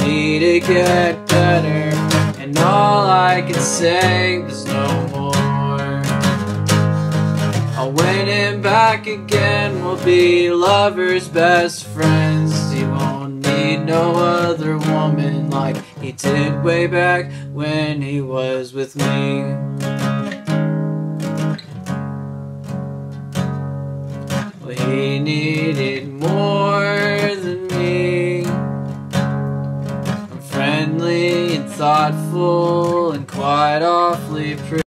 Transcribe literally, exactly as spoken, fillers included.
me to get better, and all I can say is no more. I went in back again, we'll be lovers, best friends. He won't need no other woman like he did way back when he was with me.